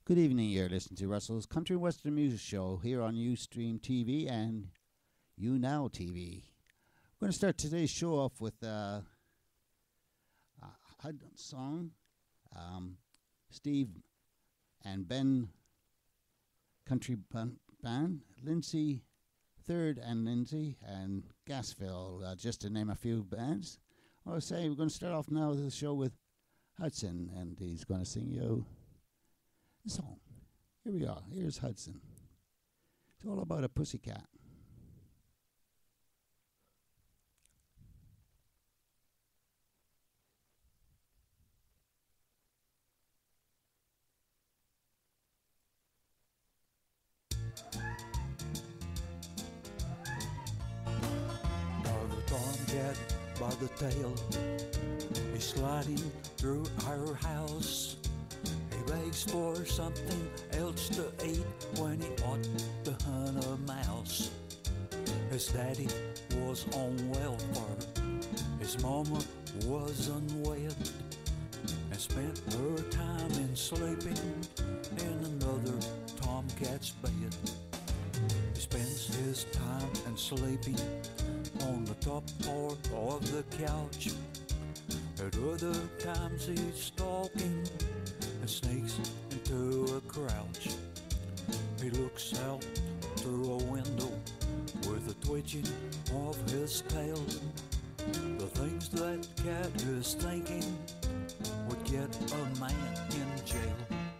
Good evening. You're listening to Russell's Country Western Music Show here on Ustream TV and YouNow TV. We're going to start today's show off with a song. Steve and Ben Country Band, Lindsay Third and Lindsay and Gasville, just to name a few bands. I'll say we're going to start off now the show with Hudson, and he's going to sing you a song. Here we are. Here's Hudson. It's all about a pussycat. By the tail, he's sliding through our house. He begs for something else to eat when he ought to hunt a mouse. His daddy was on welfare, his mama was unwed, and spent her time in sleeping in another tomcat's bed. He spends his time in sleeping on the top part of the couch. At other times he's stalking and sneaks into a crouch. He looks out through a window with a twitching of his tail. The things that cat is thinking would get a man in jail.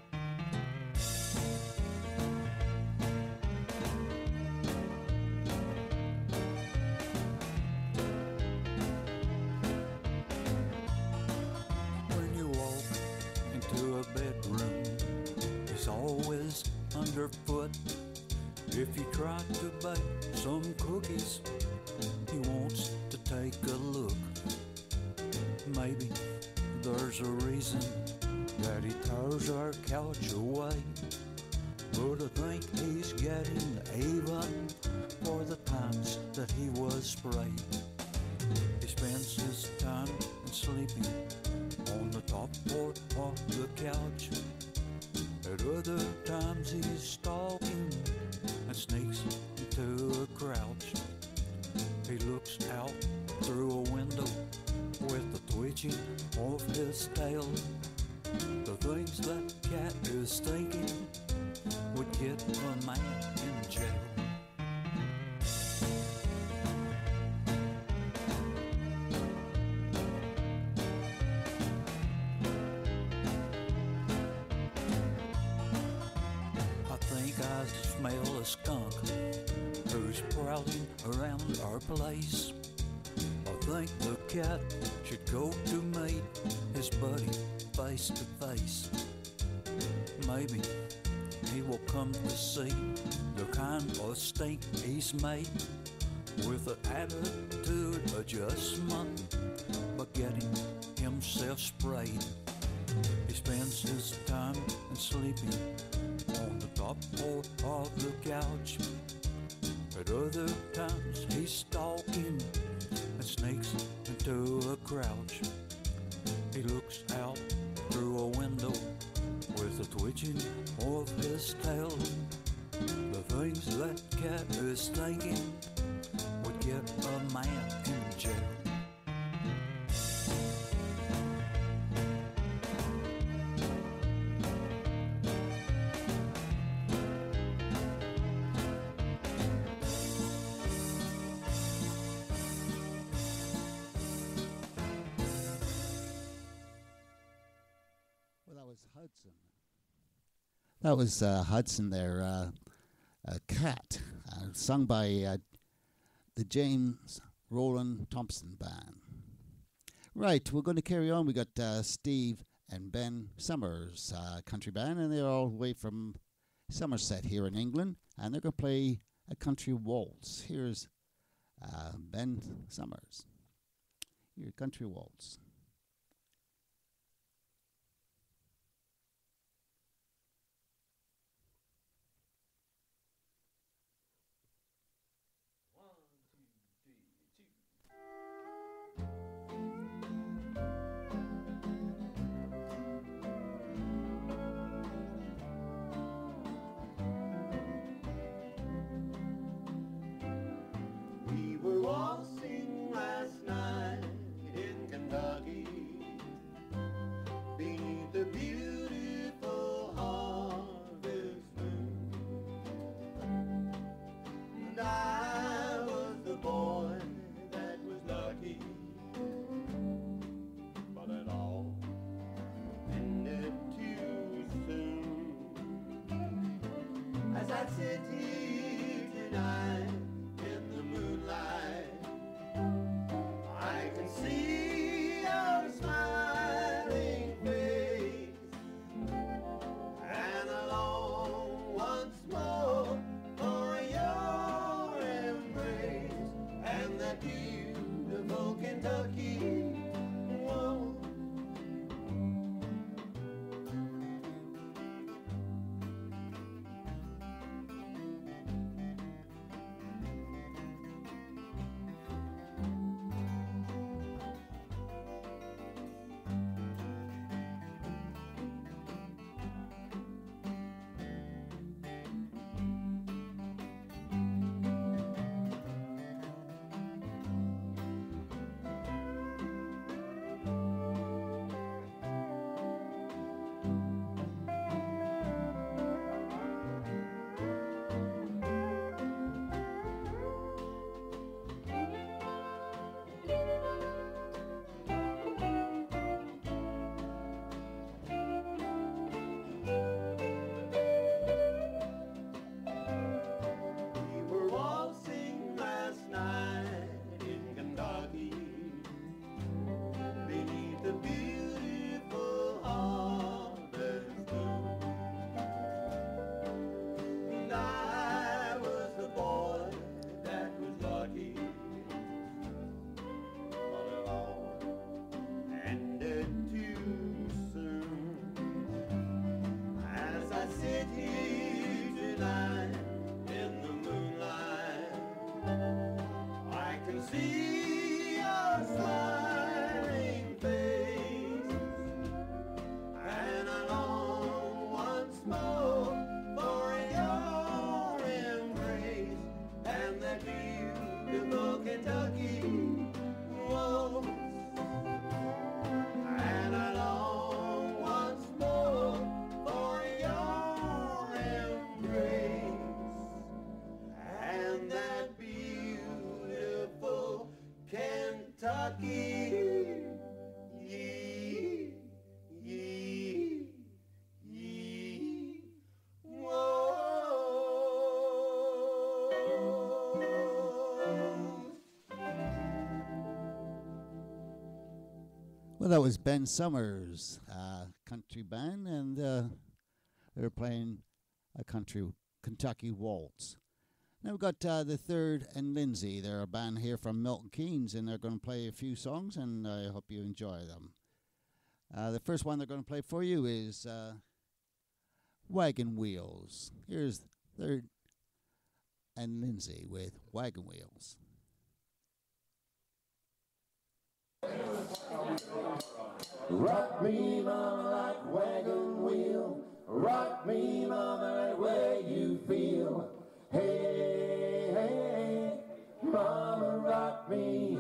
Underfoot. If you try to bake some cookies, he wants to take a look. Maybe there's a reason that he throws our couch away, but I think he's getting even for the times that he was sprayed. He spends his time sleeping on the top part of the couch. At other times he's stalking and sneaks into a crouch. He looks out through a window with the twitching of his tail. The things that cat is thinking would get a man in jail. Smell a skunk who's prowling around our place. I think the cat should go to meet his buddy face to face. Maybe he will come to see the kind of stink he's made, with an attitude adjustment but getting himself sprayed. He spends his time sleeping on the top part of the couch. At other times he's stalking and sneaks into a crouch. He looks out through a window with a twitching of his tail. The things that cat is thinking would get a man in jail. Hudson. That was Hudson there, a cat, sung by the James Roland Thompson Band. Right, we're going to carry on. We got Steve and Ben Summers country band, and they're all the way from Somerset here in England, and they're going to play a country waltz. Here's Ben Summers. Your country waltz. sit here tonight in the moonlight, I can see your smiling face, and I long once more for your embrace and that beautiful Kentucky waltz. And I long once more for your embrace and that beautiful Kentucky. Yee, yee, yee, whoa. Well, that was Ben Summers, country band, and they were playing a Kentucky waltz. Now we've got the Third and Lindsay. They're a band here from Milton Keynes, and they're going to play a few songs, and I hope you enjoy them. The first one they're going to play for you is Wagon Wheels. Here's Third and Lindsay with Wagon Wheels. Rock me, mama, like wagon wheel. Rock me, mama, right where you feel. Hey, hey, mama, rock me.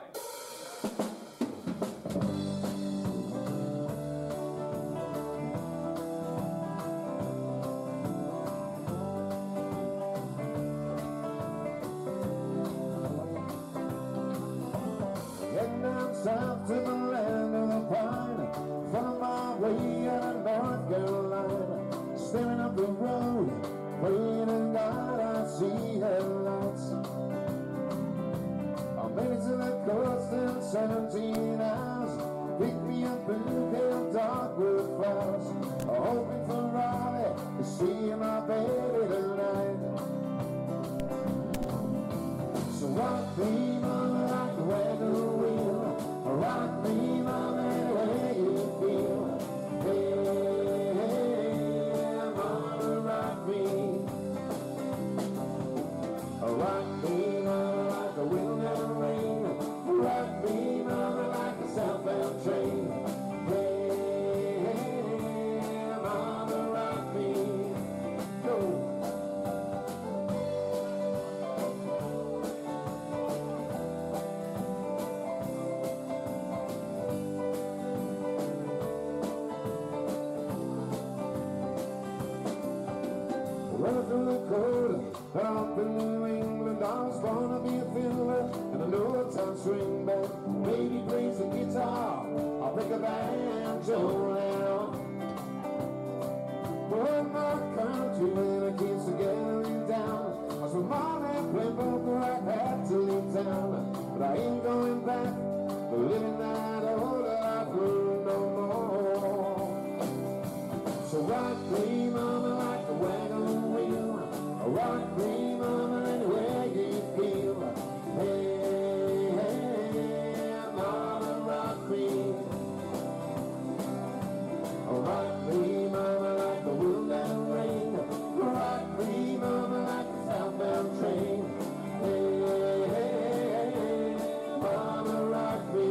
Heading down south to the land of the pine, follow my way out of North Carolina, staring up the road, praying to God I see headlights. I made it to the coast in 17 hours, picked me up blue pale darkwood flowers, hoping for Raleigh to see my baby tonight. So rock me, mama, like a wagon wheel. Rock me, mama, anywhere you feel. Hey, hey, mama, rock me. Rock me, mama, like a wind and rain. Rock me, mama, like a southbound train. Hey, hey, mama, rock me. Go. Running through the cold, up in New England, I was born to be a fiddler, and I know a time swing band. Baby plays the guitar, I'll pick a banjo now. Well, my country when the kids are gathering down, I was with mom and play poker, I had to leave town, but I ain't going back, but living that old life road no more. So rock me, mama, like a wagon wheel. Rock me, mama, anywhere you feel. Hey, hey, mama, rock me. Rock me, mama, like the wind and rain. Rock me, mama, like a southbound train. Hey, hey, hey, mama, rock me.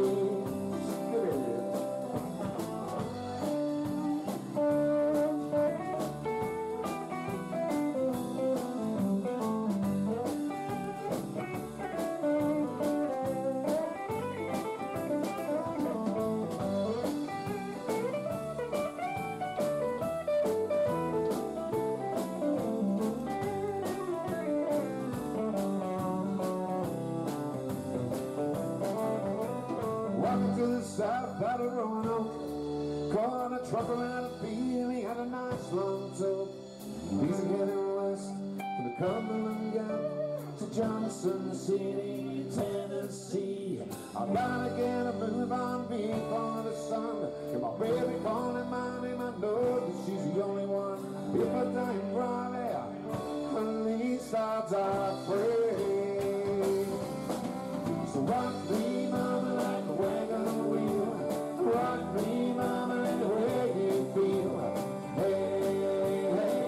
Walking to the south out of Roanoke, caught a trucker and a feeling had a nice long tow. He's heading west from the Cumberland Gap to Johnson City, Tennessee. I gotta get a move on before the sun. And my baby calling my name, I know that she's the only one. If I die in Raleigh, at least I'll die free. So rock me, mama, like a wagon wheel. Rock me, mama, anywhere you feel. Hey, hey,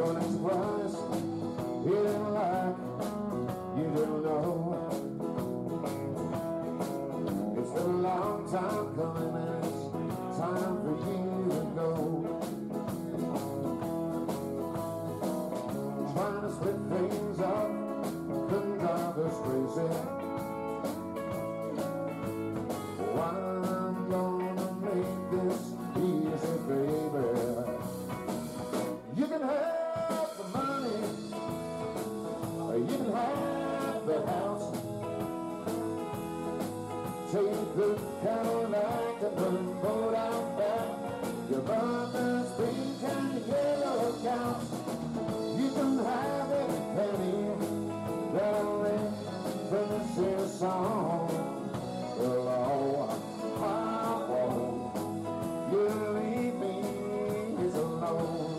Don't surprise, you didn't like, you didn't know. It's been a long time coming and it's time for you to go. Trying to split things up couldn't drive us crazy. I'm gonna make this easy, baby. You can have the money, you can have the house. Take the Cadillac and put the boat out back. Your mother's pink and yellow cows. You can have every penny that I lent from this here song. Oh, I won't you leave me alone.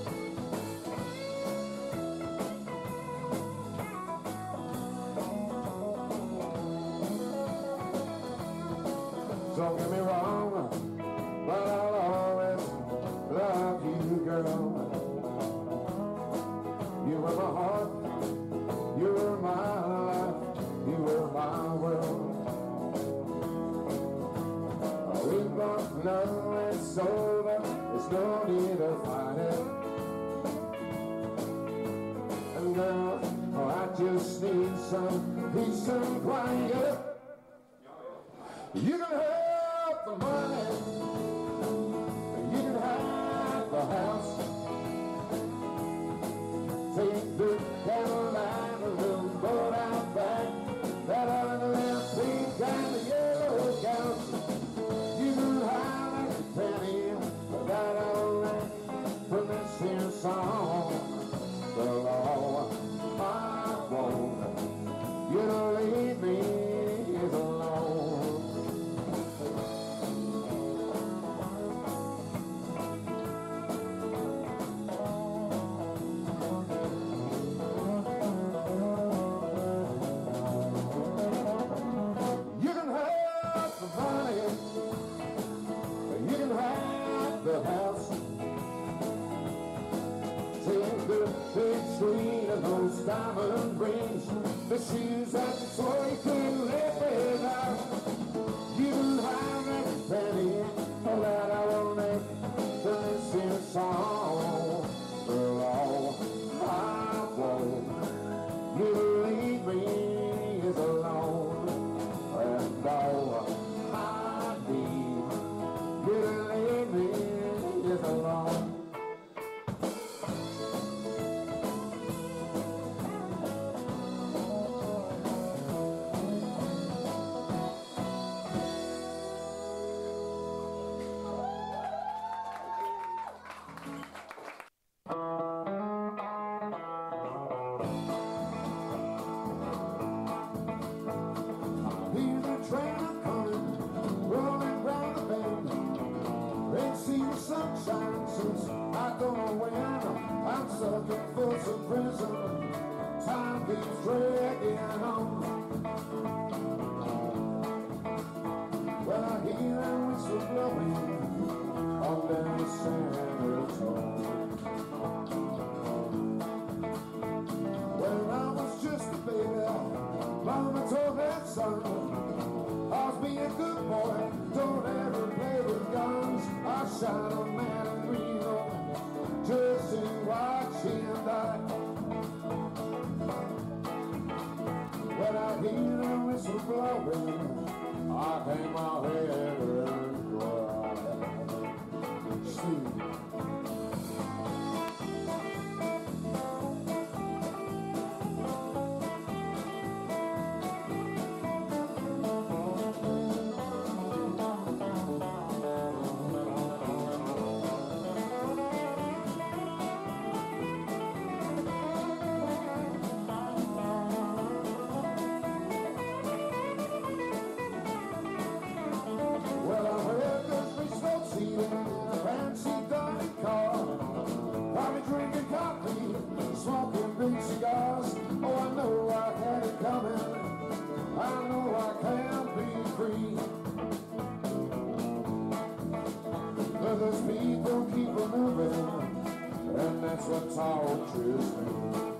Don't get me wrong, but I'll always love you, girl. You were my heart, you were my life, you were my world. We both know it's over, there's no need to fight it. And now, I just need some peace and quiet. You can have the money, you can have the house. Take the Cadillac and we'll go out back. That ugly pink and the yellow cows. You can have every penny that I lent from this here song. Well, all I want you to leave me is alone. tortures me.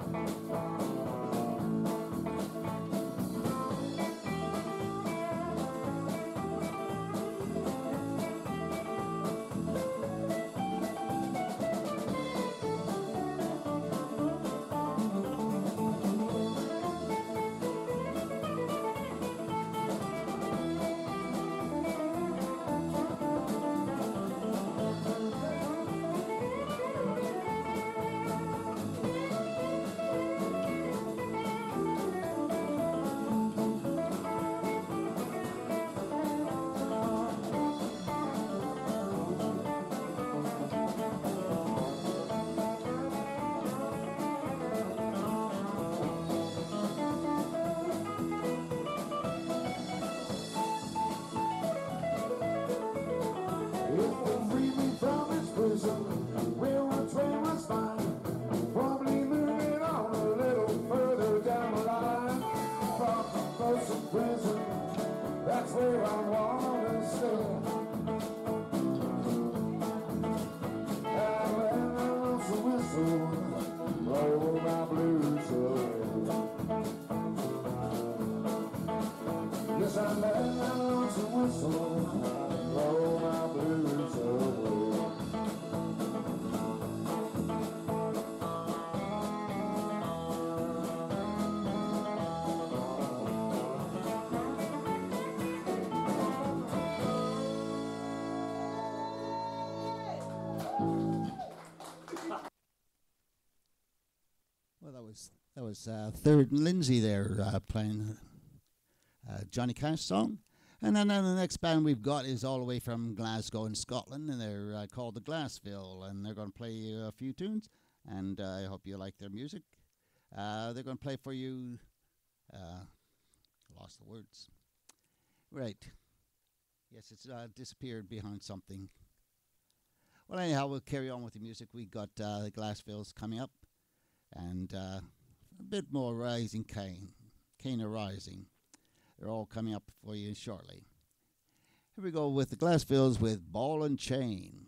That's where I wanna stay. And when I lost the whistle, blow my blues away. Yes, I let I lost the whistle, blow my blues away. Well, that was Third and Lindsay there playing Johnny Cash song. And then the next band we've got is all the way from Glasgow in Scotland, and they're called the Glassville, and they're going to play you a few tunes, and I hope you like their music. They're going to play for you, lost the words. Right. Yes, it's disappeared behind something. Well, anyhow, we'll carry on with the music. We got the Glassvilles coming up, and a bit more Rising Cane, Cane Rising. They're all coming up for you shortly. Here we go with the Glassvilles with Ball and Chain.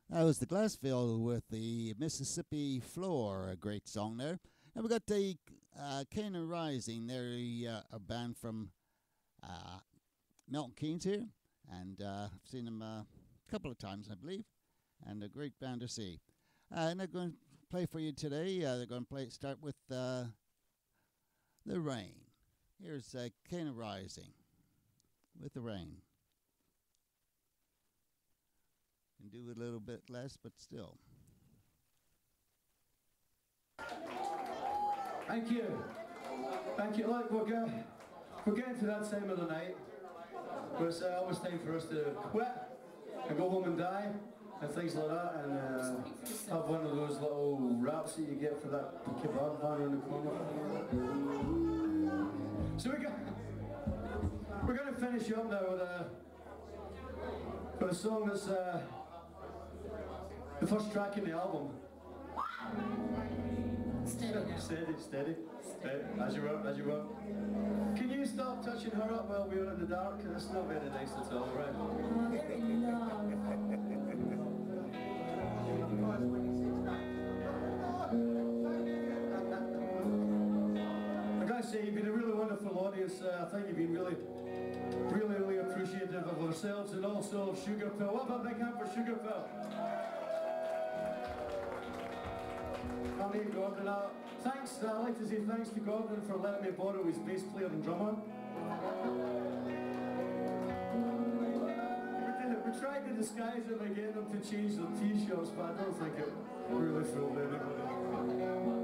That was the Glassville with the Mississippi Floor, a great song there. And we got the Canaan Rising. They're a band from Milton Keynes here, and I've seen them a couple of times, I believe, and a great band to see. And they're going to play for you today. They're going to start with The Rain. Here's Canaan Rising with The Rain. Can do a little bit less, but still. Thank you. Thank you. Look, we're getting to that time of the night where it's almost time for us to quit and go home and die and things like that, and have one of those little raps that you get for that kebab van in the corner. So we're going to finish up now with a song that's the first track in the album. Steady. As you were. Can you stop touching her up while we're in the dark? That's not very nice at all, right? I gotta say, you've been a really wonderful audience. I think you've been really appreciative of ourselves and also of Sugar Pill. What about a big hand for Sugar Pill? My name Gordon. I'd like to say thanks to Gordon for letting me borrow his bass player and drummer. We tried to disguise it by getting them to change their t-shirts, but I don't think it really fooled anybody.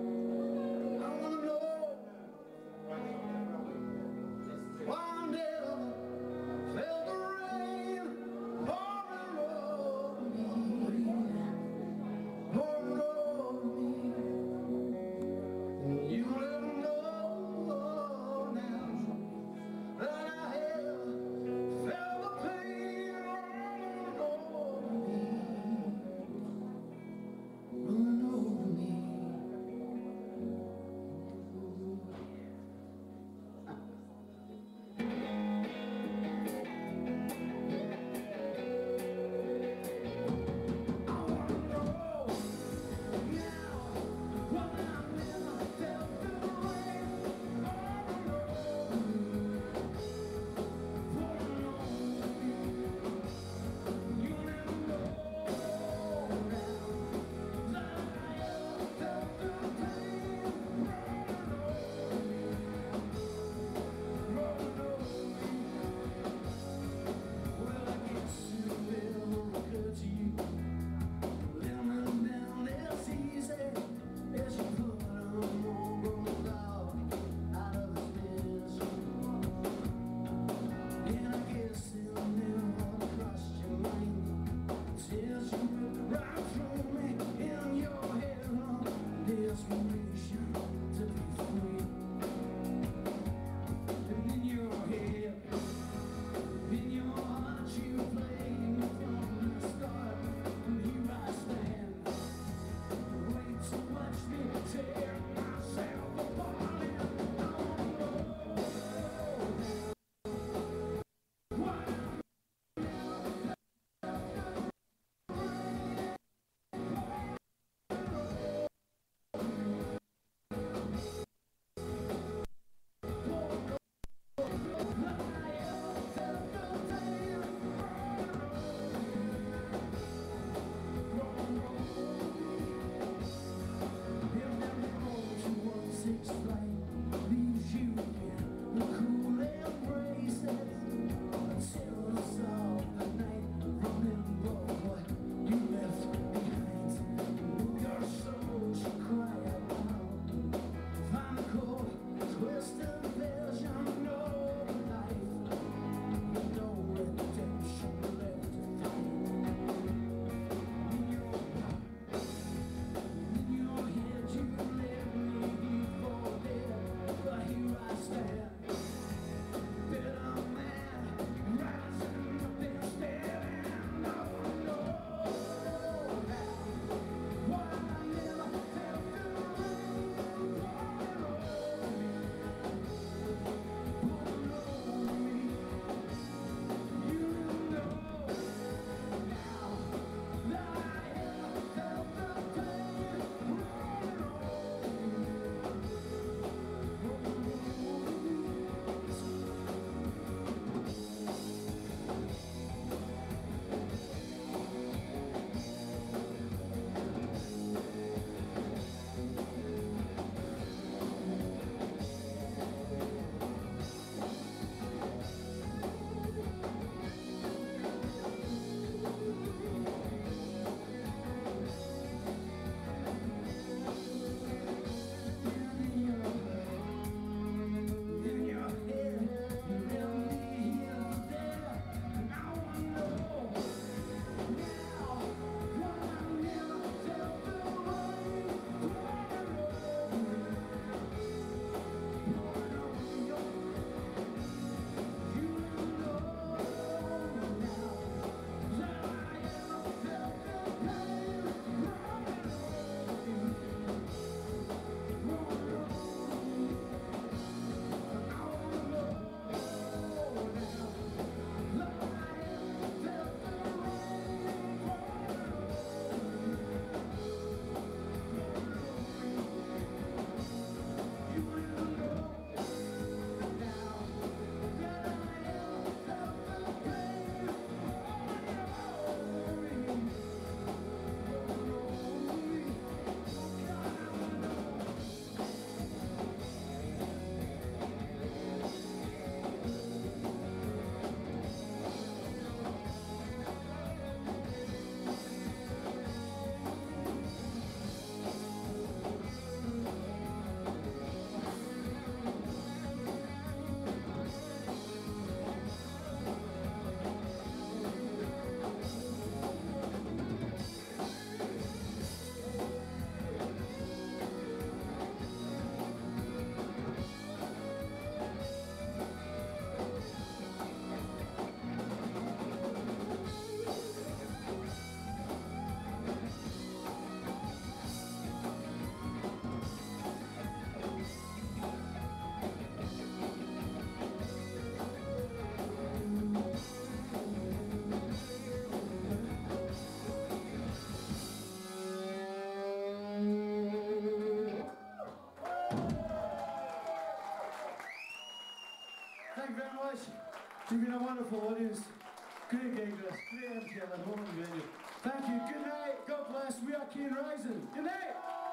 much. You've been a wonderful audience. Great gig, this. Great empty at the moment, venue. Thank you. Good night. God bless. We are Keen Rising. Good night.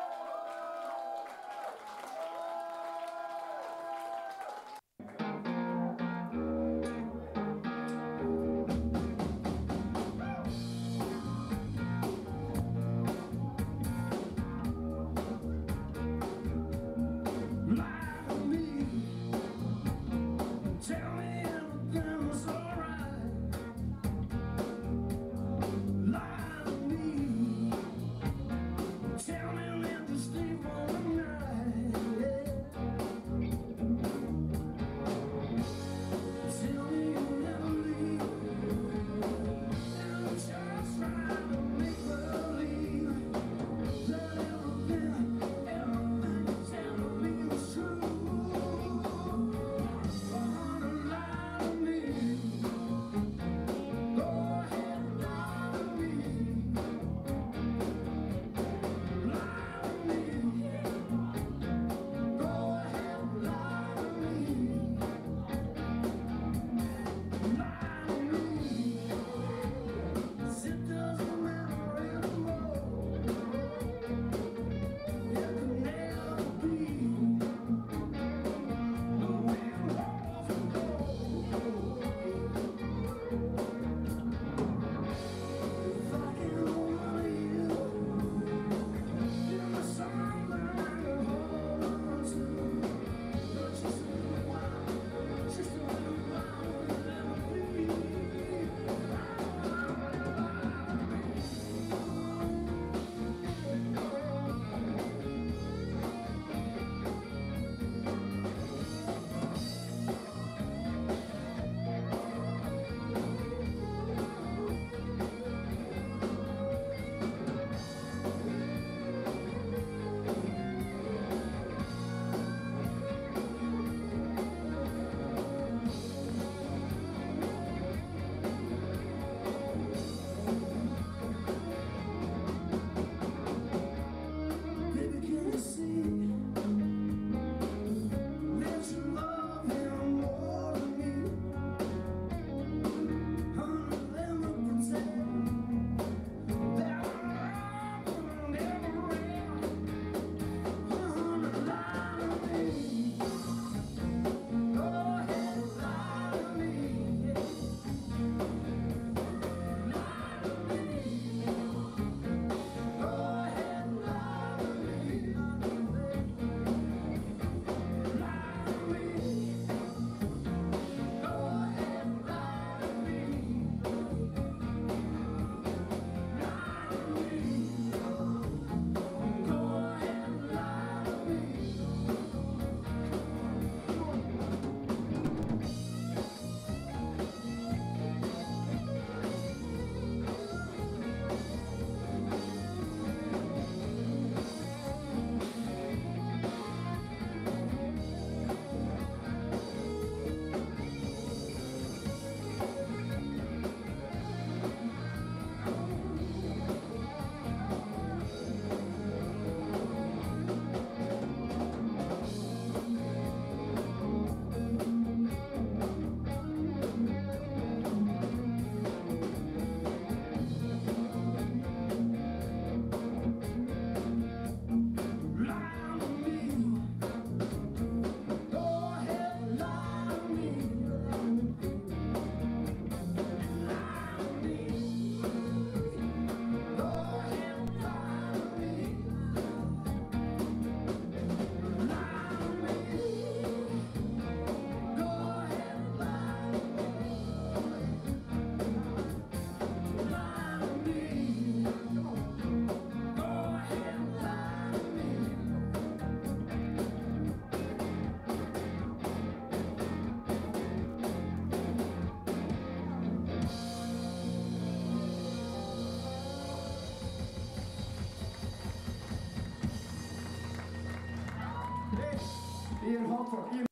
Ian Hopper. Ian.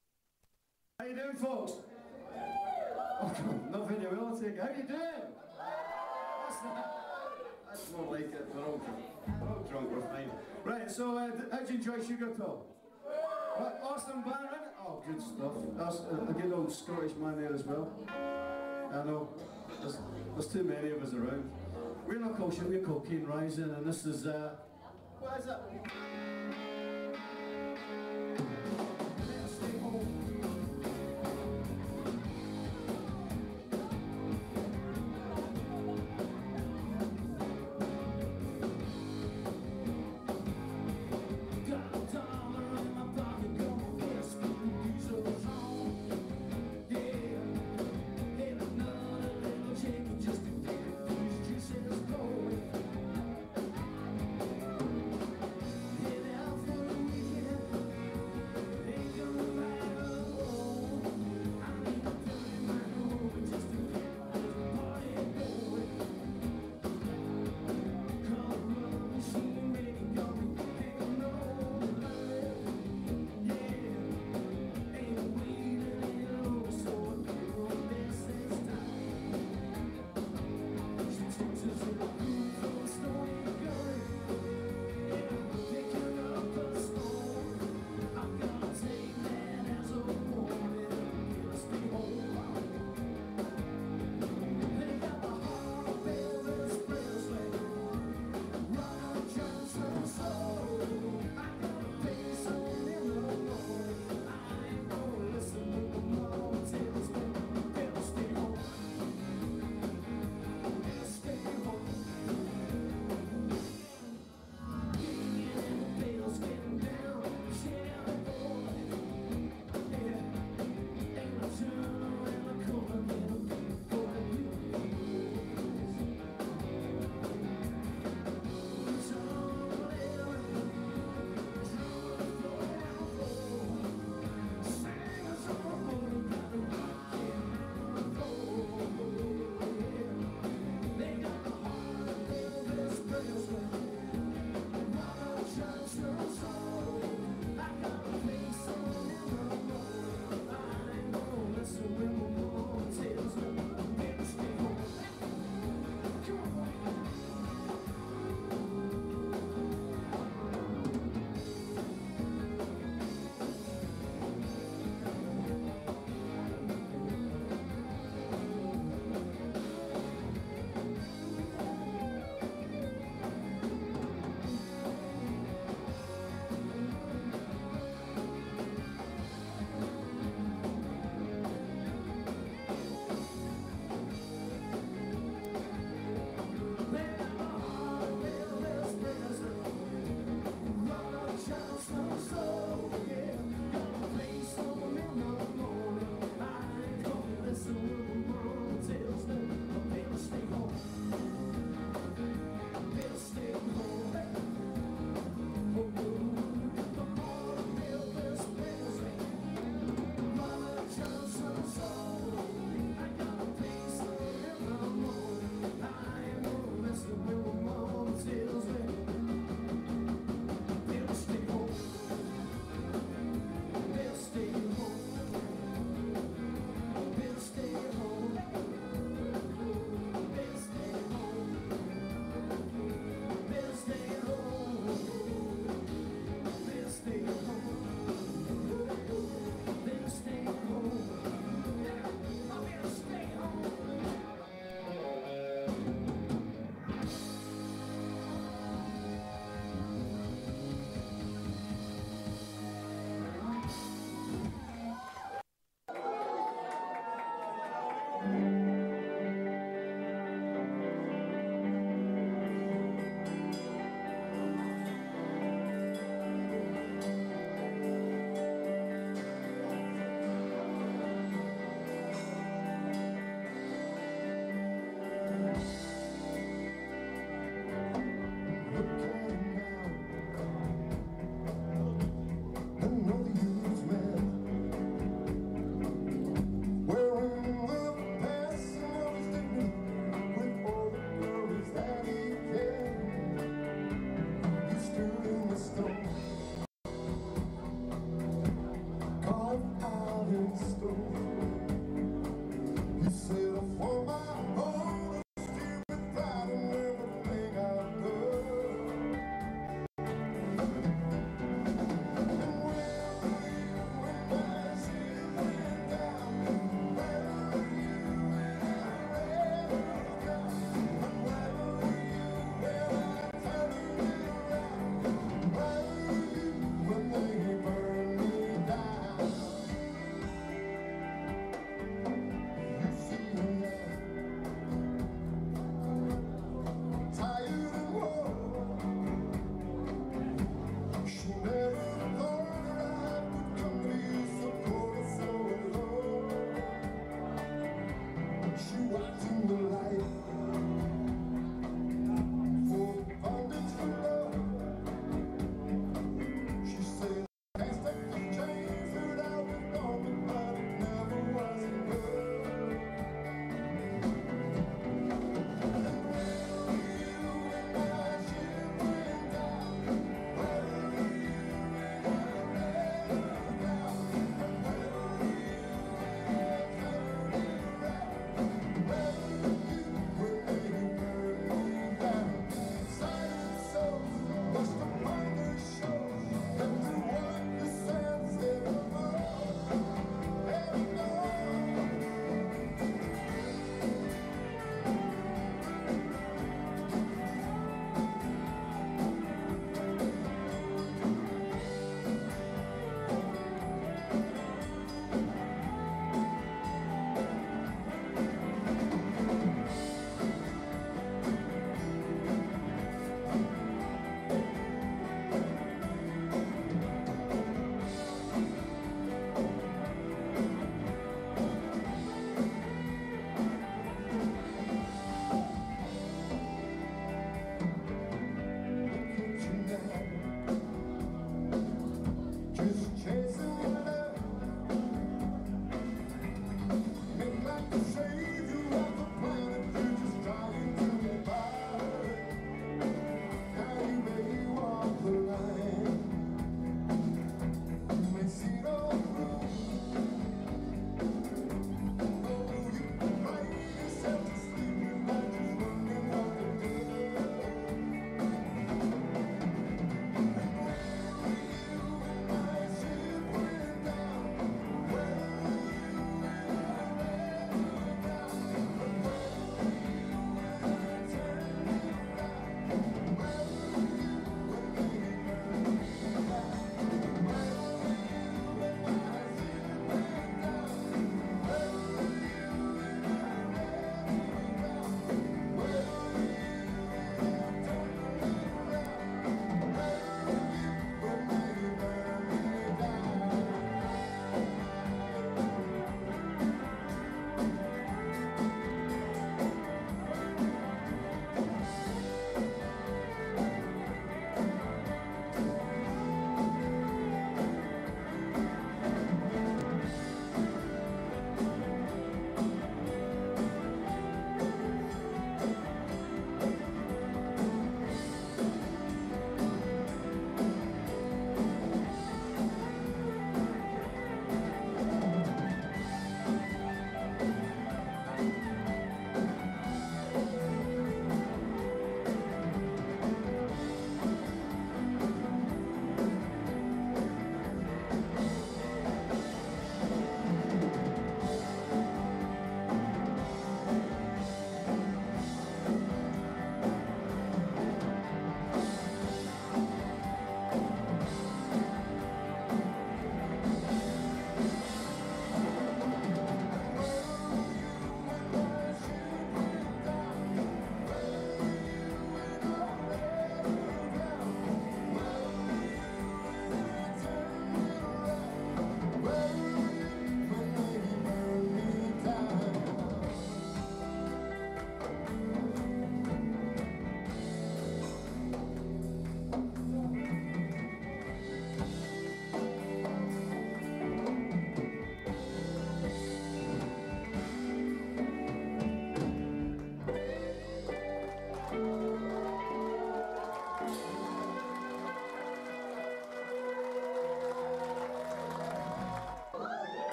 How you doing, folks? Oh, not very well, I'll take it. How you doing? That's more like it. We're all drunk, we're fine. Right, so how'd you enjoy Sugar Pill? What? Awesome. Boston band, right? Oh, good stuff. That's a good old Scottish man there as well. I know, there's too many of us around. We're not called shit, we're called Keen Rising, and this is, what is it? Stay home.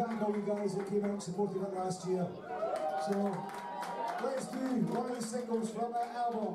thank all you guys that came out and supported it last year. So let's do one of the singles from that album.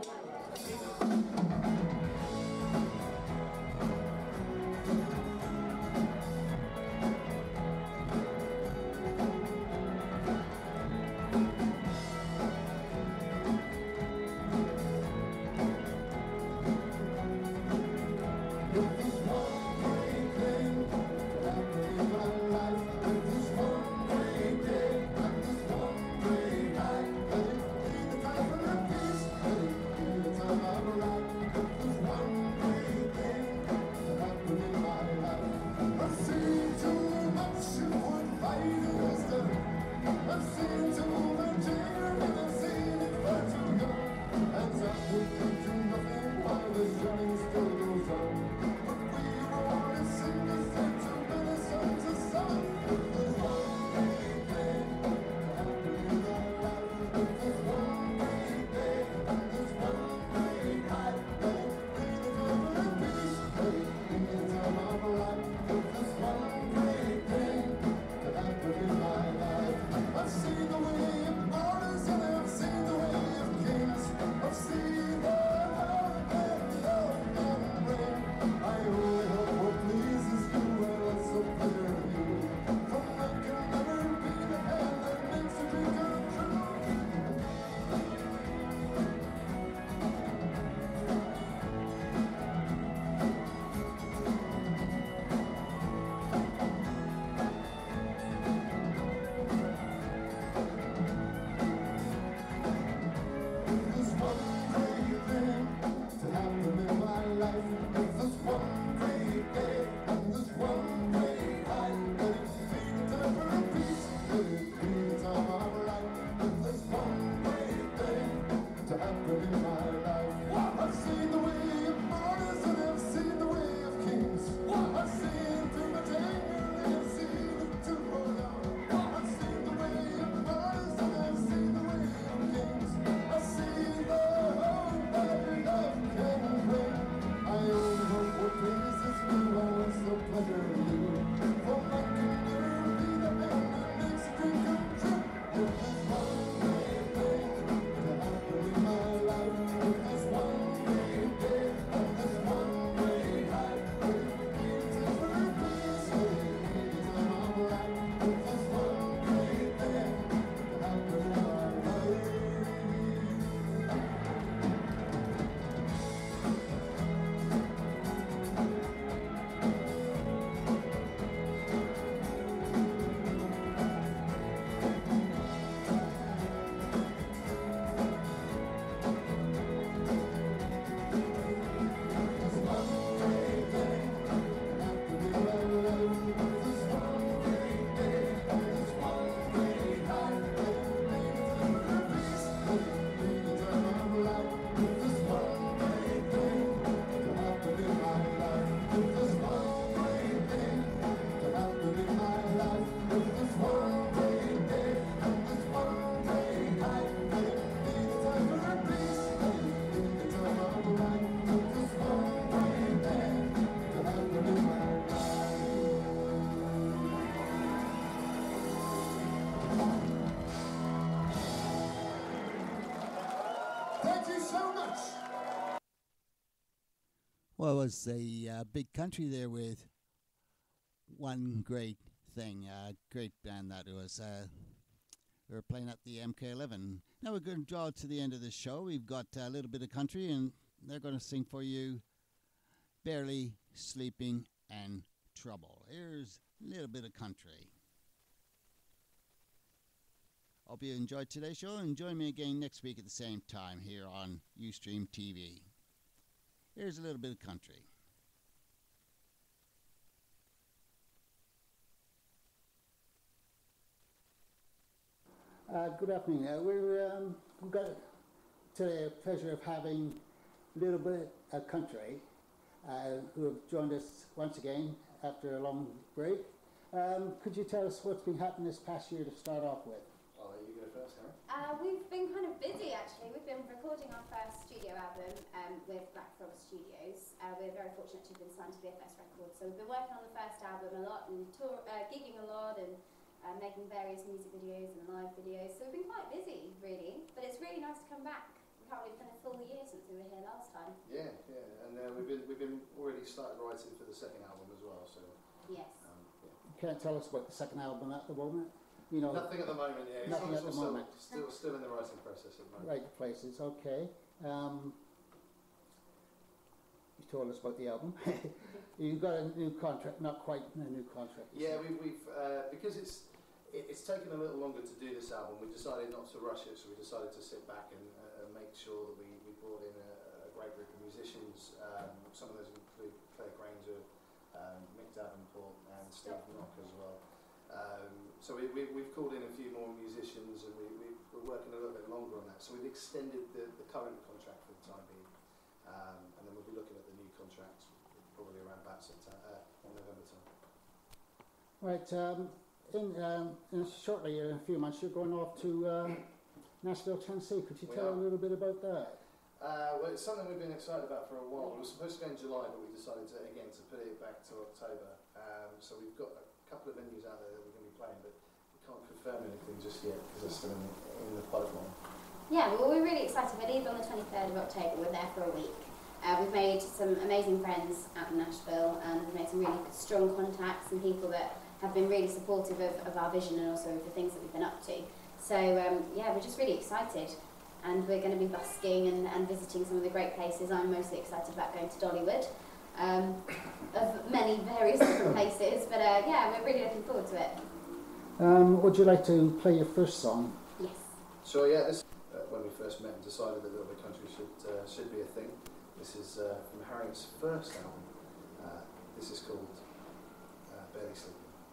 Well, it was a big country there with one great thing, great band that it was. We were playing at the MK11. Now we're going to draw to the end of the show. We've got a little bit of country, and they're going to sing for you Barely Sleeping and Trouble. Here's a little bit of country. Hope you enjoyed today's show, and join me again next week at the same time here on Ustream TV. Here's a little bit of country. Good afternoon. We've got today a pleasure of having a little bit of country who have joined us once again after a long break. Could you tell us what's been happening this past year to start off with? You go first. Thanks, Sarah. We've been kind of busy actually. We've been recording our first studio album with Black Frog Studios. We're very fortunate to have been signed to BFS Records. So we've been working on the first album a lot and gigging a lot and making various music videos and live videos. So we've been quite busy really, but it's really nice to come back. We can't believe it's been a full year since we were here last time. Yeah, and we've been already started writing for the second album as well. So yes. You can't tell us about the second album at the moment. You know, nothing at the moment. Yeah, nothing at the moment. Still in the writing process at the moment. Right places. Okay. You told us about the album. You got a new contract, not quite a new contract. Yeah, we've because it's taken a little longer to do this album. We decided not to rush it, so we decided to sit back and make sure that we brought in a great group of musicians. Some of those include Claire Granger, Mick Davenport, and Steve Knock as well. So we've called in a few more musicians, and we're working a little bit longer on that. So we've extended the current contract for the time being, and then we'll be looking at the new contract probably around about November time. Right. Shortly, in a few months, you're going off to Nashville, Tennessee. Could you tell a little bit about that? Well, it's something we've been excited about for a while. We were supposed to go in July, but we decided to put it back to October. So we've got a couple of venues out there that we're going to be playing, but we can't confirm anything just yet because they're still in the pipeline. Yeah, well, we're really excited. We leave on the 23rd of October. We're there for a week. We've made some amazing friends out in Nashville, and we've made some really strong contacts and people that have been really supportive of our vision and also of the things that we've been up to. So yeah, we're just really excited, and we're going to be busking and visiting some of the great places. I'm mostly excited about going to Dollywood, of many various different places, but yeah, we're really looking forward to it. Would you like to play your first song? Yes. Sure, yeah. This when we first met and decided that the country should be a thing. This is from Harriet's first album. This is called Barely Sleeping.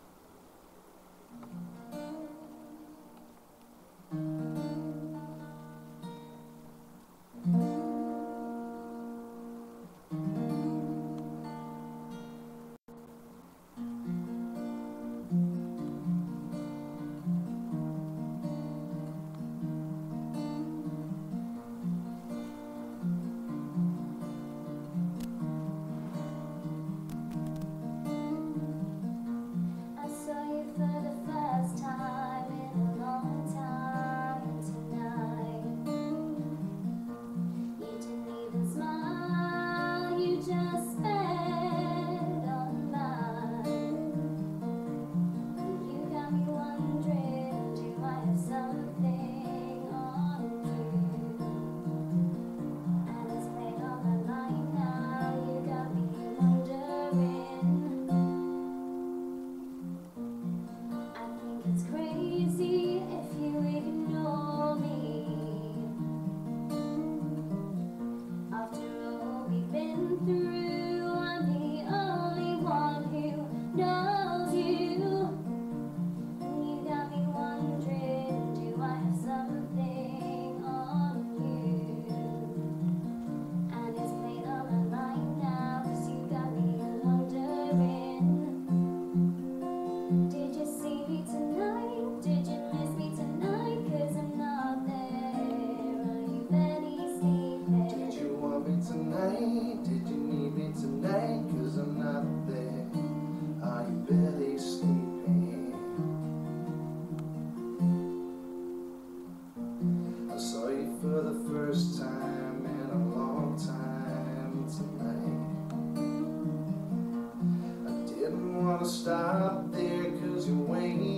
Stop there, 'cause you're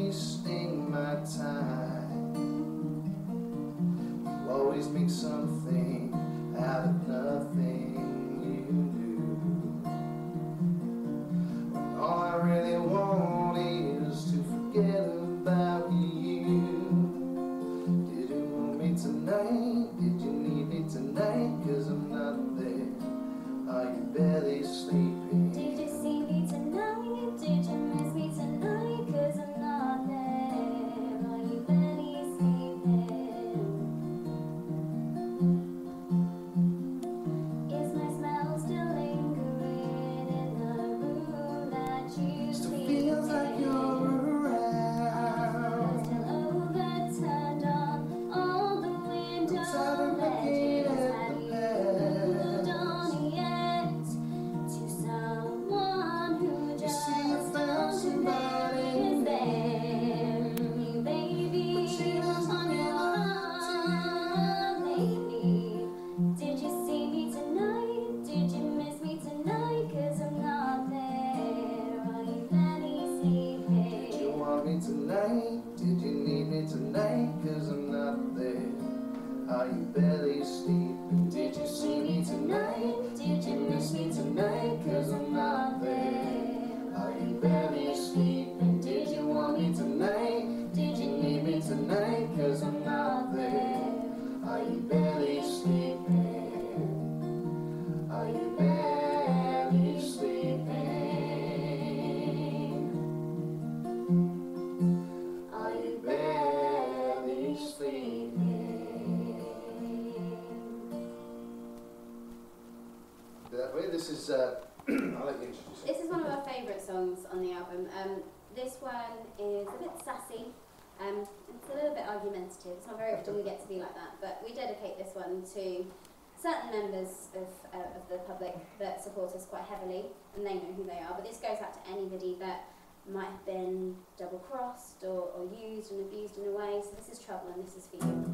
wasting my time. You always make something out of nothing you do. When all I really want is to forget about you. Did you want me tonight? Did you need me tonight? 'Cause I'm not there. Are you barely sleeping? Did you see me tonight? Did you miss me tonight? 'Cause I'm not there. Are you barely sleeping? barely sleeping? Did you see me tonight? Did you miss me tonight? 'Cause I'm not there. Are you barely sleeping? Did you want me tonight? Did you need me tonight? 'Cause I'm not there. Are you barely sleeping? Are you barely sleeping? Are you barely sleeping? This is, I'll let you introduce it. This is one of our favourite songs on the album. This one is a bit sassy. It's a little bit argumentative. It's not very often we get to be like that, but we dedicate this one to certain members of the public that support us quite heavily, and they know who they are. But this goes out to anybody that might have been double-crossed or used and abused in a way. So this is Trouble, and this is for you.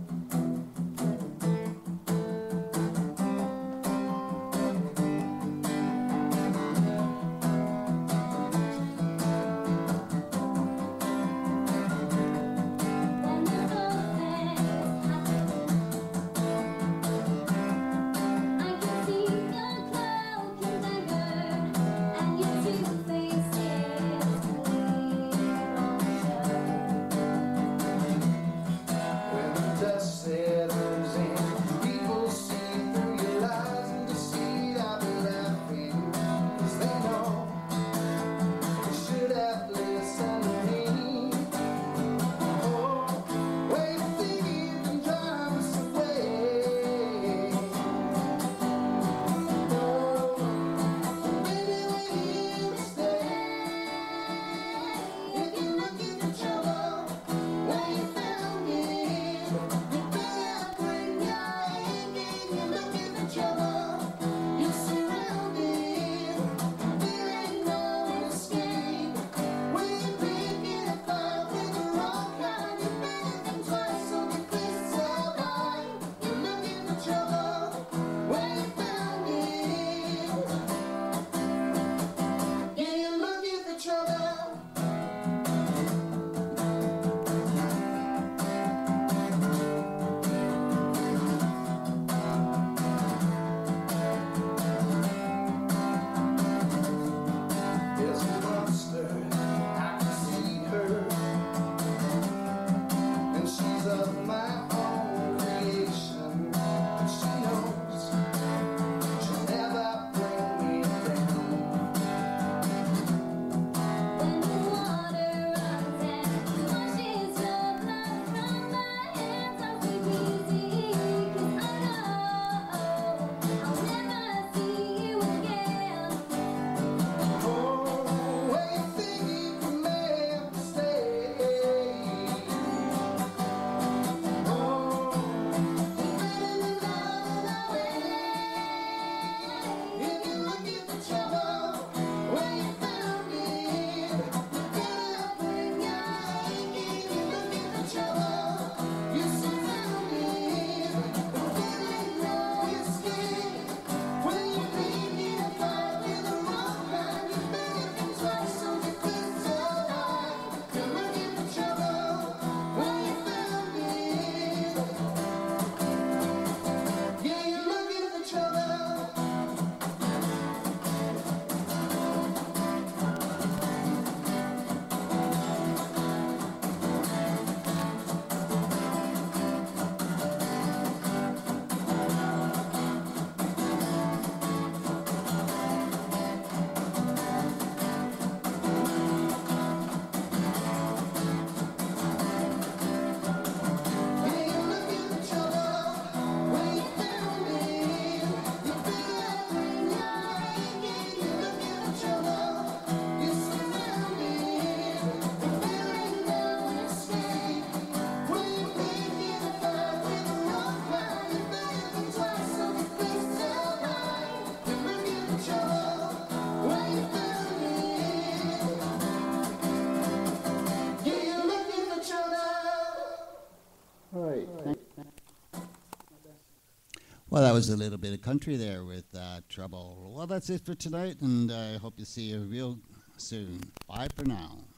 Well, that was a little bit of country there with Trouble. Well, that's it for tonight, and I hope to see you real soon. Bye for now.